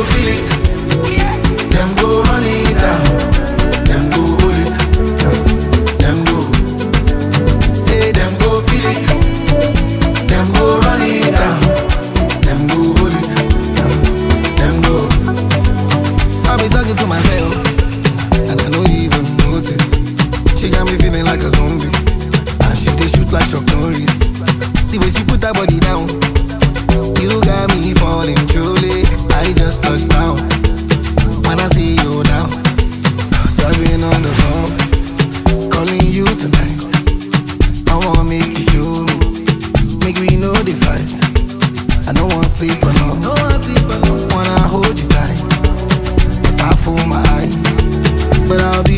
feel it. Them go run it down. Them go hold it. Them go. Say them go feel it. Them go run it down. Them go hold it. Them go. I be talking to myself, and I don't even notice. She got me feeling like a zombie, and she dey shoot like Chuck Norris. The way she put her body down, you got me falling truly. I just touched down. When I see you now, I've on the phone, calling you tonight. I wanna make you show me, make me know the fight. I don't wanna sleep alone, wanna hold you tight. I fool my eyes, but I'll be